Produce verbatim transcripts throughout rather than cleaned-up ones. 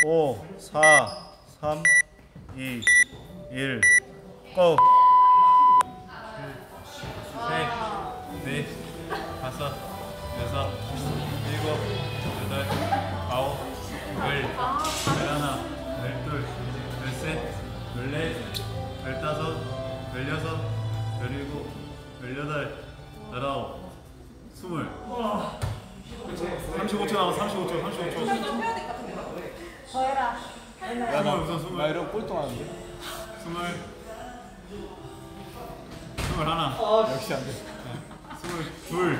오, 사, 삼, 이, 일, 고! 셋, 넷, 다섯, 여섯, 일곱, 여덟, 아홉, 열, 열하나, 열둘, 열셋, 열넷, 열다섯, 열여섯, 열일곱, 열여덟, 열아홉, 스물. 삼십오 초 남았어. 삼십오 초, 삼십오 초. 더 해라. 스물 우선 스물. 나 이런 꼴통하는데? 스물. 스물 하나. 역시 안 돼. 스물 둘.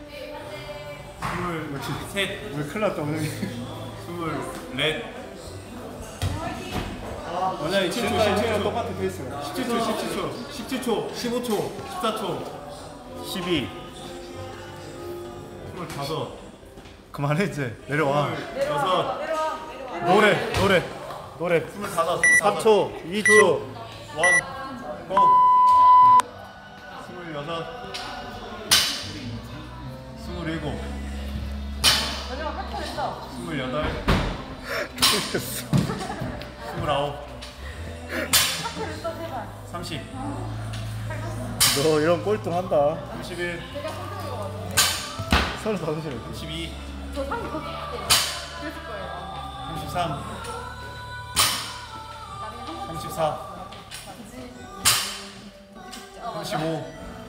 스물 셋. 우리 큰일 났다, 오늘. 스물 넷. 원래 지금까지랑 똑같은 페이스야. 십칠 초, 십칠 초, 십칠 초, 십오 초, 십사 초, 십이. 스물다섯. 그만해, 이제. 내려와. 여섯. 내려와. 내려와. 노래, 노래, 노래. 스물다섯. 삼 초, 이 초. 원. 고. 스물여섯. 스물일곱. 마지막 한턴 했어. 스물여덟. 스물아홉. 한턴 했어, 제발. 삼십. 너 이런 꼴통 한다. 삼십일. 제가 꼴등인 거 같아. 서른다섯이래. 삼십이. 저 삼십 곧 그랬을 거예요. 삼십삼. 삼십사. 삼십오.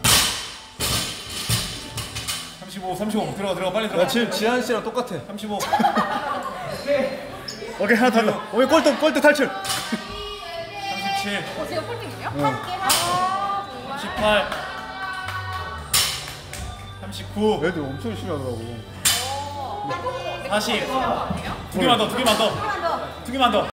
삼십오, 삼십오. 들어가, 들어가, 빨리 들어가. 야, 지금 지한 씨랑 똑같아. 삼십오. 오케이, 하나 더 한다. 오케이, 꼴등, 꼴등 탈출. 삼십칠. 어, 제가 꼴등이에요? 함께 아, 정말. 삼십팔. 삼십구. 애들 엄청 열심히 하더라고. 어, 사십. 아니에요? 두 개만 더, 두 개만 더. 하나 더. 두 개만 더.